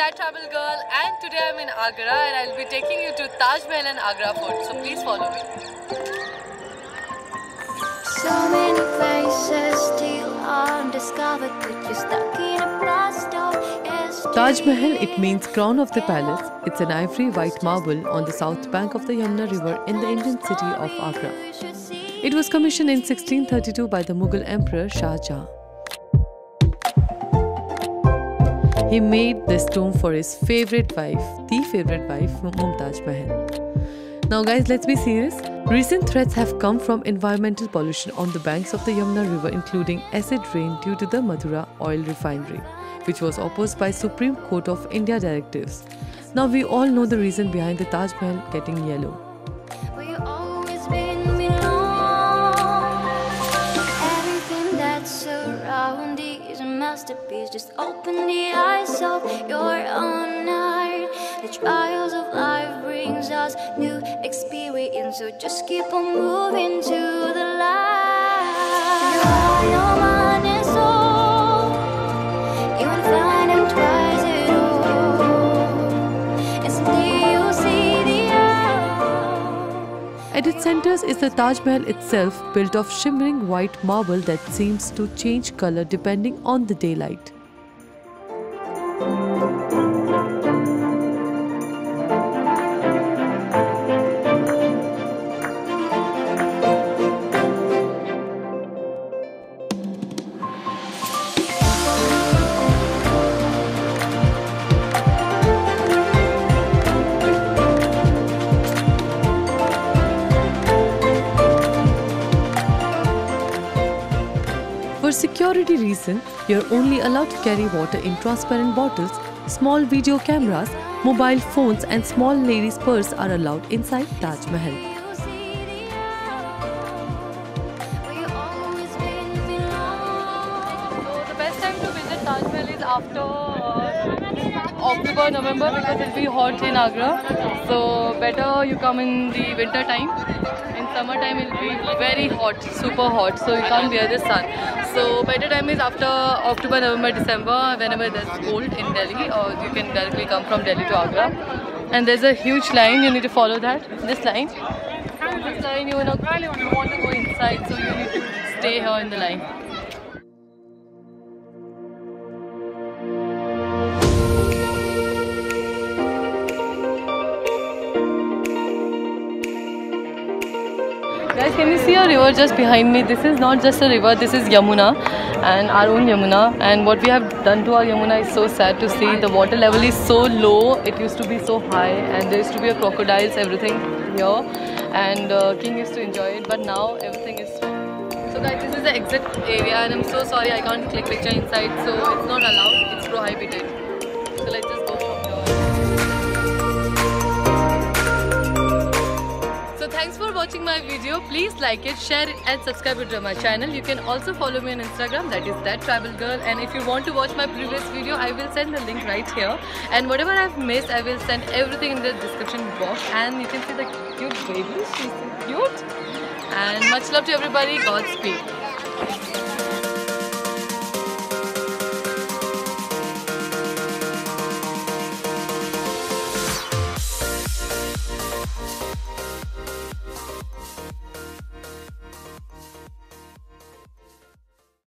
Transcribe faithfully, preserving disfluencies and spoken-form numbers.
That Travel Girl, and today I'm in Agra and I'll be taking you to Taj Mahal and Agra Fort. So please follow me. So many places still undiscovered, but you're stuck in a blast of yesterday. Taj Mahal, it means crown of the palace. It's an ivory-white marble on the south bank of the Yamuna River in the Indian city of Agra. It was commissioned in sixteen thirty-two by the Mughal Emperor Shah Jahan. He made this tomb for his favorite wife, the favorite wife, Mumtaz Mahal. Now guys, let's be serious. Recent threats have come from environmental pollution on the banks of the Yamuna River, including acid rain due to the Mathura Oil Refinery, which was opposed by Supreme Court of India directives. Now we all know the reason behind the Taj Mahal getting yellow. Masterpiece, just open the eyes of your own heart. The trials of life brings us new experience, so just keep on moving to the light. Your mind and soul, you will find them twice at all, and someday you'll see the out. At its centers is the Taj Mahal itself, built of shimmering white marble that seems to change color depending on the daylight. For security reasons, you're only allowed to carry water in transparent bottles, small video cameras, mobile phones and small ladies' purse are allowed inside Taj Mahal. So the best time to visit Taj Mahal is after uh, October, November, because it'll be hot in Agra. So better you come in the winter time. In summertime it'll be very hot, super hot, so you can't bear the sun. So better time is after October, November, December, whenever there's cold in Delhi, or you can directly come from Delhi to Agra. And there's a huge line, you need to follow that, this line. This line, you, wanna, you want to go inside, so you need to stay here in the line. Guys, can you see a river just behind me? This is not just a river, this is Yamuna, and our own Yamuna. And what we have done to our Yamuna is so sad to see. The water level is so low, it used to be so high, and there used to be a crocodiles, everything here. And uh, King used to enjoy it, but now everything is... So guys, this is the exit area, and I'm so sorry I can't click picture inside, so it's not allowed, it's prohibited. So let's just go from here. Thanks for watching my video. Please like it, share it and subscribe to my channel. You can also follow me on Instagram, that is That Travel Girl. And if you want to watch my previous video, I will send the link right here. And whatever I've missed, I will send everything in the description box. And you can see the cute baby. She's so cute. And much love to everybody. Godspeed.